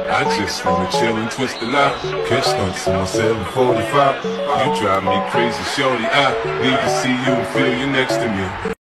I just wanna chill and twist the lot. Catch stunts in my 745. You drive me crazy, shorty. I need to see you and feel you next to me.